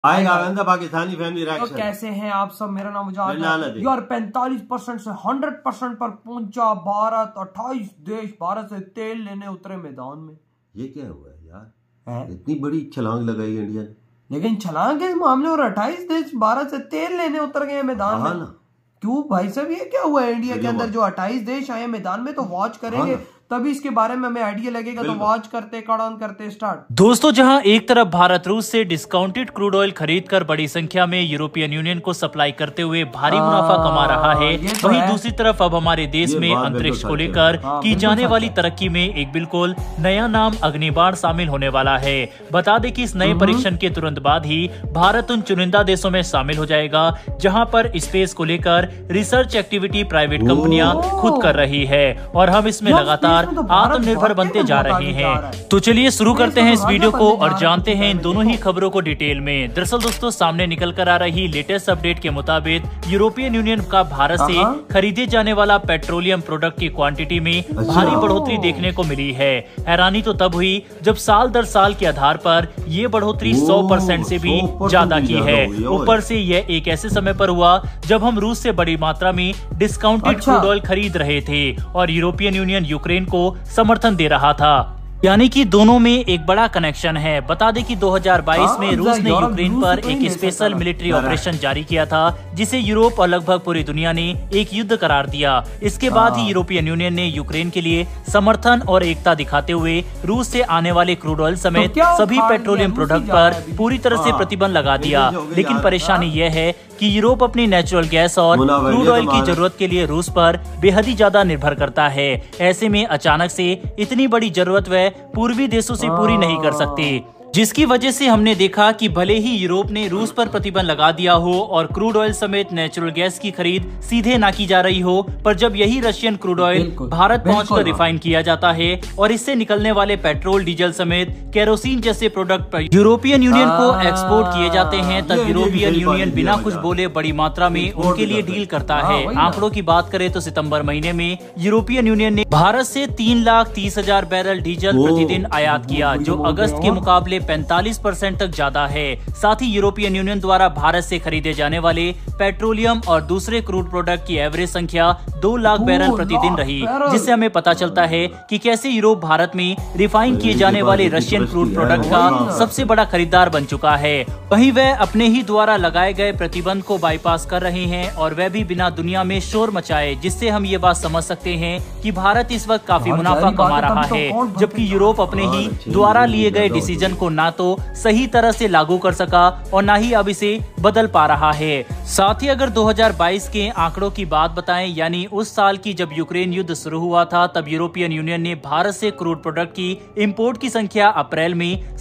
आएगा पाकिस्तानी फैमिली तो रिएक्शन। कैसे हैं आप सब? मेरा नाम मुजाहिद है यार। 45% से 100% पर पहुंचा भारत। 28 देश भारत से तेल लेने उतरे मैदान में। ये क्या हुआ यार? इतनी बड़ी छलांग लगाई इंडिया ने, लेकिन छलांग के मामले और 28 देश भारत से तेल लेने उतर गए मैदान में। क्यों भाई साहब, ये क्या हुआ? इंडिया के अंदर जो 28 देश आए मैदान में, तो वॉच करेंगे तभी इसके बारे में हमें आइडिया लगेगा। तो वॉच करते करते स्टार्ट। दोस्तों, जहां एक तरफ भारत रूस से डिस्काउंटेड क्रूड ऑयल खरीदकर बड़ी संख्या में यूरोपियन यूनियन को सप्लाई करते हुए भारी मुनाफा कमा रहा है, वहीं दूसरी तरफ अब हमारे देश में अंतरिक्ष को लेकर की जाने वाली तरक्की में एक बिल्कुल नया नाम अग्निबाण शामिल होने वाला है। बता दें कि इस नए परीक्षण के तुरंत बाद ही भारत उन चुनिंदा देशों में शामिल हो जाएगा जहाँ पर स्पेस को लेकर रिसर्च एक्टिविटी प्राइवेट कंपनियां खुद कर रही है, और हम इसमें लगातार आत्मनिर्भर बनते जा रहे हैं। तो चलिए शुरू करते हैं इस वीडियो को और जानते हैं इन दोनों ही खबरों को डिटेल में। दरअसल दोस्तों, सामने निकल कर आ रही लेटेस्ट अपडेट के मुताबिक यूरोपियन यूनियन का भारत से खरीदे जाने वाला पेट्रोलियम प्रोडक्ट की क्वांटिटी में भारी बढ़ोतरी देखने को मिली है। हैरानी तो तब हुई जब साल दर साल के आधार पर ये बढ़ोतरी 100% से भी ज्यादा की है। ऊपर से यह एक ऐसे समय पर हुआ जब हम रूस से बड़ी मात्रा में डिस्काउंटेड क्रूड ऑयल खरीद रहे थे और यूरोपियन यूनियन यूक्रेन को समर्थन दे रहा था, यानी कि दोनों में एक बड़ा कनेक्शन है। बता दें कि 2022 में रूस ने यूक्रेन पर एक स्पेशल मिलिट्री ऑपरेशन जारी किया था, जिसे यूरोप और लगभग पूरी दुनिया ने एक युद्ध करार दिया। इसके बाद ही यूरोपियन यूनियन ने यूक्रेन के लिए समर्थन और एकता दिखाते हुए रूस से आने वाले क्रूड ऑयल समेत सभी पेट्रोलियम प्रोडक्ट पर पूरी तरह से प्रतिबंध लगा दिया। लेकिन परेशानी यह है कि यूरोप अपनी नेचुरल गैस और क्रूड ऑयल की जरूरत के लिए रूस पर बेहद ही ज्यादा निर्भर करता है। ऐसे में अचानक से इतनी बड़ी जरूरत वह पूर्वी देशों से पूरी नहीं कर सकती, जिसकी वजह से हमने देखा कि भले ही यूरोप ने रूस पर प्रतिबंध लगा दिया हो और क्रूड ऑयल समेत नेचुरल गैस की खरीद सीधे ना की जा रही हो, पर जब यही रशियन क्रूड ऑयल भारत पहुंचकर रिफाइन किया जाता है और इससे निकलने वाले पेट्रोल, डीजल समेत केरोसिन जैसे प्रोडक्ट पर यूरोपियन यूनियन को एक्सपोर्ट किए जाते हैं, तब यूरोपियन यूनियन बिना कुछ बोले बड़ी मात्रा में उनके लिए डील करता है। आंकड़ों की बात करें तो सितम्बर महीने में यूरोपियन यूनियन ने भारत से 3,30,000 बैरल डीजल प्रतिदिन आयात किया, जो अगस्त के मुकाबले 45% तक ज्यादा है। साथ ही यूरोपियन यूनियन द्वारा भारत से खरीदे जाने वाले पेट्रोलियम और दूसरे क्रूड प्रोडक्ट की एवरेज संख्या 2 लाख बैरल प्रतिदिन रही, जिससे हमें पता चलता है कि कैसे यूरोप भारत में रिफाइन किए जाने वाले रशियन क्रूड प्रोडक्ट का सबसे बड़ा खरीदार बन चुका है। वहीं वह अपने ही द्वारा लगाए गए प्रतिबंध को बाईपास कर रहे हैं, और वह भी बिना दुनिया में शोर मचाए, जिससे हम ये बात समझ सकते हैं कि भारत इस वक्त काफी मुनाफा कमा रहा है, जबकि यूरोप अपने ही द्वारा लिए गए डिसीजन को ना तो सही तरह से लागू कर सका और ना ही अब इसे बदल पा रहा है। साथ ही अगर 2022 के आंकड़ों की बात बताएं, यानी उस साल की जब यूक्रेन युद्ध शुरू हुआ था, तब यूरोपियन यूनियन ने भारत से क्रूड प्रोडक्ट की इंपोर्ट की संख्या अप्रैल में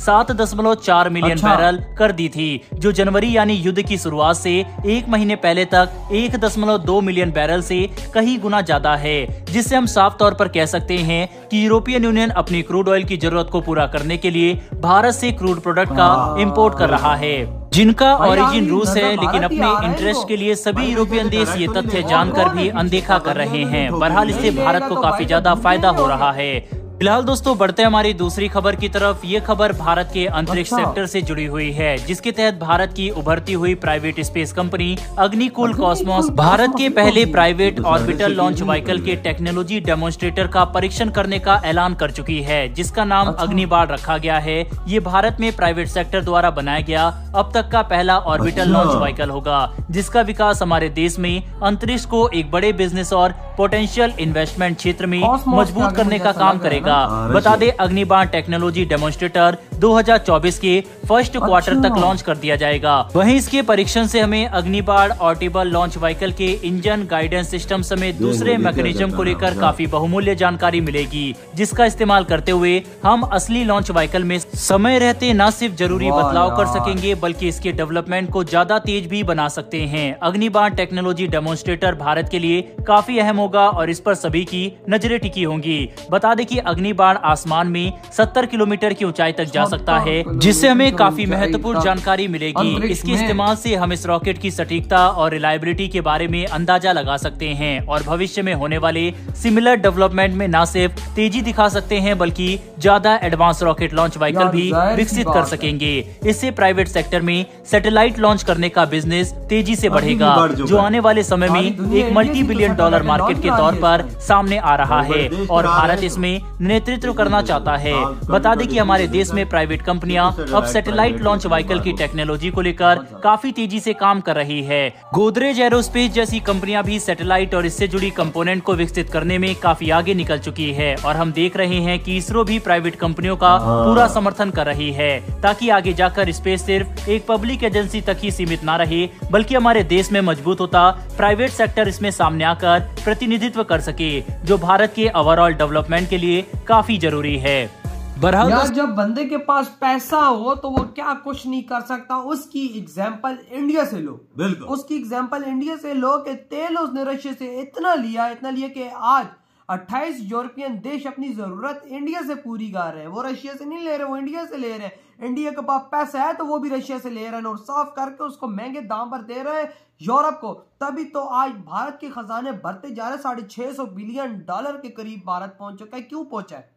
7.4 मिलियन बैरल कर दी थी, जो जनवरी यानी युद्ध की शुरुआत से एक महीने पहले तक 1.2 मिलियन बैरल से कहीं गुना ज्यादा है, जिससे हम साफ तौर पर कह सकते हैं कि यूरोपियन यूनियन अपनी क्रूड ऑयल की जरूरत को पूरा करने के लिए भारत से क्रूड प्रोडक्ट का इंपोर्ट कर रहा है, जिनका ओरिजिन रूस है। लेकिन अपने इंटरेस्ट के लिए सभी यूरोपियन देश ये तथ्य जानकर भी अनदेखा कर रहे हैं। बहरहाल इससे भारत को काफी ज्यादा फायदा हो रहा है। फिलहाल दोस्तों, बढ़ते हमारी दूसरी खबर की तरफ। ये खबर भारत के अंतरिक्ष सेक्टर से जुड़ी हुई है, जिसके तहत भारत की उभरती हुई private space company Agnikul Cosmos Bharat के पहले प्राइवेट ऑर्बिटल लॉन्च व्हीकल के टेक्नोलॉजी डेमोन्स्ट्रेटर का परीक्षण करने का ऐलान कर चुकी है, जिसका नाम अग्निबाण रखा गया है। ये भारत में प्राइवेट सेक्टर द्वारा बनाया गया अब तक का पहला ऑर्बिटल लॉन्च व्हीकल होगा, जिसका विकास हमारे देश में अंतरिक्ष को एक बड़े बिजनेस और पोटेंशियल इन्वेस्टमेंट क्षेत्र में मजबूत करने का काम करेगा। बता दे, अग्निबाण टेक्नोलॉजी डेमोन्स्ट्रेटर 2024 के फर्स्ट क्वार्टर तक लॉन्च कर दिया जाएगा। वहीं इसके परीक्षण से हमें अग्निबाण ऑर्बिटल लॉन्च व्हीकल के इंजन, गाइडेंस सिस्टम समेत दूसरे मैकेनिज्म को लेकर काफी बहुमूल्य जानकारी मिलेगी, जिसका इस्तेमाल करते हुए हम असली लॉन्च व्हीकल में समय रहते न सिर्फ जरूरी बदलाव कर सकेंगे, बल्कि इसके डेवलपमेंट को ज्यादा तेज भी बना सकते हैं। अग्निबाण टेक्नोलॉजी डेमोन्स्ट्रेटर भारत के लिए काफी अहम होगा और इस पर सभी की नजरें टिकी होंगी। बता दें कि अग्निबाण आसमान में 70 किलोमीटर की ऊंचाई तक जा सकता है, जिससे हमें काफी महत्वपूर्ण जानकारी मिलेगी। इसके इस्तेमाल से हम इस रॉकेट की सटीकता और रिलायबिलिटी के बारे में अंदाजा लगा सकते हैं और भविष्य में होने वाले सिमिलर डेवलपमेंट में न सिर्फ तेजी दिखा सकते हैं बल्कि ज्यादा एडवांस रॉकेट लॉन्च व्हीकल भी विकसित कर सकेंगे। इससे प्राइवेट सेक्टर में सैटेलाइट लॉन्च करने का बिजनेस तेजी से बढ़ेगा, जो आने वाले समय में एक मल्टी बिलियन डॉलर मार्केट के तौर पर सामने आ रहा है और भारत इसमें नेतृत्व करना चाहता है। बता दें कि हमारे देश में प्राइवेट कंपनियां अब सैटेलाइट लॉन्च व्हीकल की टेक्नोलॉजी को लेकर काफी तेजी से काम कर रही है। गोदरेज एरोस्पेस जैसी कंपनियां भी सैटेलाइट और इससे जुड़ी कंपोनेंट को विकसित करने में काफी आगे निकल चुकी है और हम देख रहे हैं कि इसरो भी प्राइवेट कंपनियों का पूरा समर्थन कर रही है, ताकि आगे जाकर स्पेस सिर्फ एक पब्लिक एजेंसी तक ही सीमित ना रहे बल्कि हमारे देश में मजबूत होता प्राइवेट सेक्टर इसमें सामने आकर प्रतिनिधित्व कर सके, जो भारत के ओवरऑल डेवलपमेंट के लिए काफी जरूरी है। यार जब बंदे के पास पैसा हो तो वो क्या कुछ नहीं कर सकता। उसकी एग्जांपल इंडिया से लो, बिल्कुल उसकी एग्जांपल इंडिया से लो कि तेल उसने रशिया से इतना लिया कि आज 28 यूरोपियन देश अपनी जरूरत इंडिया से पूरी कर रहे हैं। वो रशिया से नहीं ले रहे, वो इंडिया से ले रहे हैं। इंडिया के पास पैसा है तो वो भी रशिया से ले रहे हैं और साफ करके उसको महंगे दाम पर दे रहे हैं यूरोप को। तभी तो आज भारत के खजाने भरते जा रहे हैं। $650 बिलियन के करीब भारत पहुंच चुका है। क्यों पहुंचा है?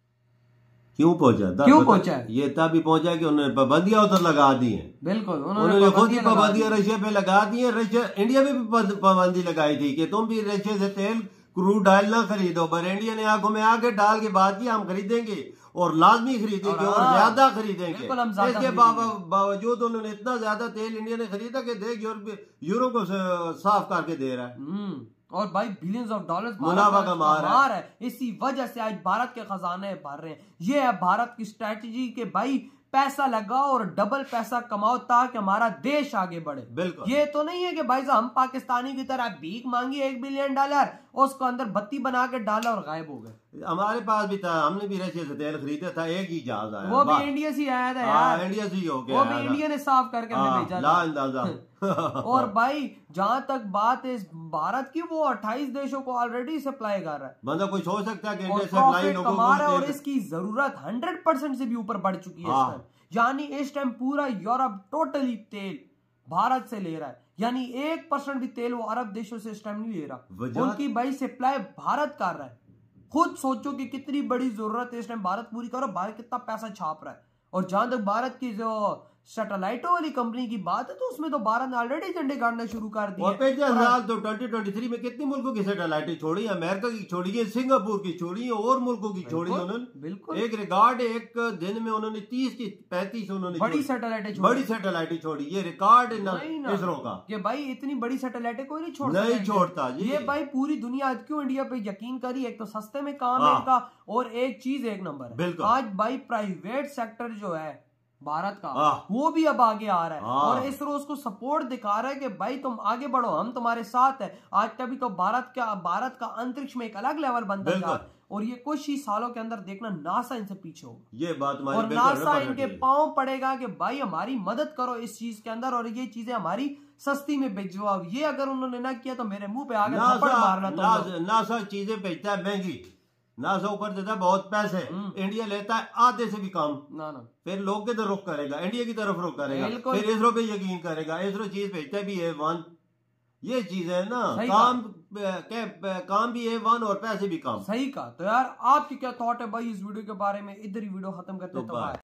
क्यों पहुंचा है? ये तभी पहुंचा कि उन्होंने पाबंदियां उधर लगा दी हैं। बिल्कुल उन्होंने खुद ही पाबंदियां रशिया पे लगा दी है। रशिया इंडिया में भी पाबंदी लगाई थी कि तुम भी रशिया से तेल क्रूड ऑयल ना खरीदो, पर इंडिया ने आंखों में आके डाल के बात की हम खरीदेंगे और लाजमी खरीदेंगे और ज्यादा खरीदेंगे। इसके बावजूद उन्होंने इतना ज्यादा तेल इंडिया ने खरीदा कि देख यूरोप को साफ करके दे रहा है और भाई बिलियंस ऑफ डॉलर्स मुनाफा कमा रहा है। इसी वजह से आज भारत के खजाने भर रहे हैं। ये है भारत की स्ट्रेटजी के भाई पैसा लगाओ और डबल पैसा कमाओ ताकि हमारा देश आगे बढ़े। बिल्कुल ये तो नहीं है कि भाई हम पाकिस्तानी की तरह भीख मांगी $1 बिलियन उसको अंदर बत्ती बना के डाला और गायब हो गए। हमारे पास भी था, हमने भी रशिया से तेल खरीदा था, एक ही जहाज आया, वो भी इंडिया से आया था यार। इंडिया से ही हो गया, वो भी इंडिया ने साफ करके भेजा। और भाई जहां तक बात है भारत की, वो 28 देशों को ऑलरेडी सप्लाई कर रहा है। मतलब कोई सोच सकता है कि इंडिया सप्लाई कमा रहा है और इसकी जरूरत 100% से भी ऊपर बढ़ चुकी है। यानी इस टाइम पूरा यूरोप टोटली तेल भारत से ले रहा है। यानी 1% भी तेल वो अरब देशों से इस टाइम नहीं ले रहा। उनकी भाई सप्लाई भारत कर रहा है। खुद सोचो कि कितनी बड़ी जरूरत है इस टाइम भारत पूरी करो। भारत कितना पैसा छाप रहा है। और जहां तक भारत की जो सैटेलाइटों वाली कंपनी की बात है तो उसमें तो भारत ने ऑलरेडी झंडे गाड़ना शुरू कर दिए। तो 2023 में कितने मुल्कों की सैटेलाइटें छोड़ी? अमेरिका की छोड़ी है, सिंगापुर की छोड़ी है और मुल्कों की छोड़ी है उन्होंने। बिल्कुल एक रिकॉर्ड, एक दिन में उन्होंने 30 की 35 उन्होंने बड़ी सैटेलाइटें छोड़ी। ये रिकॉर्ड है इसरो का कि भाई इतनी बड़ी सैटेलाइटें कोई नहीं छोड़ता। ये भाई पूरी दुनिया क्यों इंडिया पे यकीन करी? एक तो सस्ते में काम है इनका और एक चीज एक नंबर है। आज भाई प्राइवेट सेक्टर जो है भारत का वो भी अब आगे आ रहा है और इसरो उसको सपोर्ट दिखा रहा है कि भाई तुम आगे बढ़ो, हम तुम्हारे साथ है। आज कभी तो भारत का अंतरिक्ष में एक अलग लेवल बनता है और ये कुछ ही सालों के अंदर देखना नासा इनसे पीछे होगा। ये बात और नासा इनके पांव पड़ेगा कि भाई हमारी मदद करो इस चीज के अंदर और ये चीजें हमारी सस्ती में भिजवाओ। ये अगर उन्होंने ना किया तो मेरे मुंह पे आगे थप्पड़ मारना। नासा चीजें भेजता है महंगी, नासा ऊपर देता है बहुत पैसे, इंडिया लेता है आधे से भी कम। ना फिर लोग के तो रुख करेगा, इंडिया की तरफ रुख करेगा, फिर इसरो पे यकीन करेगा। इसरो चीज भेजता भी A1। ये चीज है ना, काम भी A1 और पैसे भी कम। सही कहा। तो यार आपकी क्या थॉट है भाई इस वीडियो के बारे में? इधर ही वीडियो खत्म करते हैं।